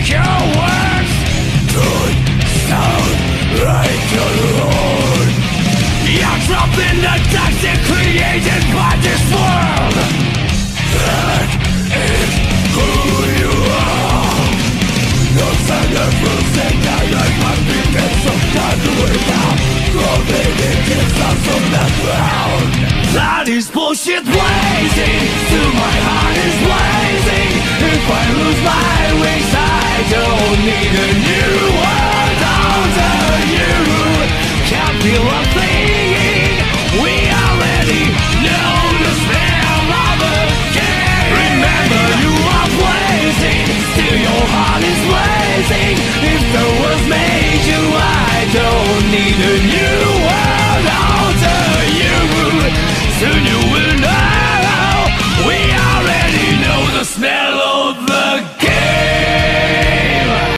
Your words don't sound right to the Lord. You're trapped in the toxic created by this world. That is who you are. No further proof that your life must be dead. Sometimes without clothing it gets out from the ground. That is bullshit blazing. Still my heart is blazing. If I lose my wings I don't need a new world under you. Can't feel a thing. We already know the smell of a king. Remember you are blazing. Still your heart is blazing. If the world made you I don't need a new world under you. Soon you will know. We already know the smell of the game.